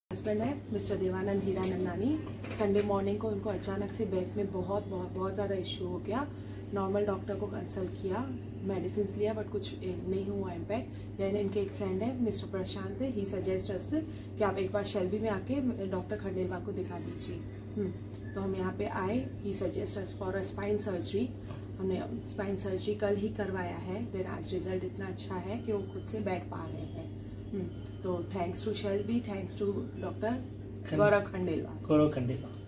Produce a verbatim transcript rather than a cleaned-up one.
Husband है mister Devanand Hiranandani. Sunday morning को उनको अचानक से बैक में बहुत बहुत बहुत ज़्यादा इश्यू हो गया। नॉर्मल डॉक्टर को कंसल्ट किया, मेडिसिन लिया, बट कुछ नहीं हुआ इम्पैक्ट। देन इनके एक फ्रेंड है मिस्टर प्रशांत, ही सजेस्ट अस कि आप एक बार शेल्बी में आके डॉक्टर खंडेलवाल को दिखा दीजिए। तो हम यहाँ पे आए, he suggest us for a spine surgery. हमने स्पाइन सर्जरी कल ही करवाया है। देन आज रिजल्ट इतना अच्छा है कि वो खुद से बैठ पा रहे हैं। तो thanks to Shalby, thanks to doctor Gaurav Khandelwal. Gaurav Khandelwal